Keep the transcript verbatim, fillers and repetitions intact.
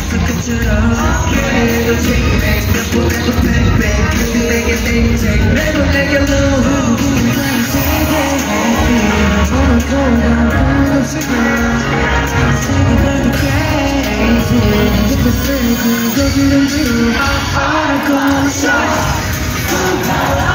끝처럼 그래도 쟁백 보내고 팩백 그들에게 내 인생 내고 내게 놓은 우리가 세계 오늘 고가 없을 거야 세계가 crazy It's a crazy 거기를 지루 I'm gonna go show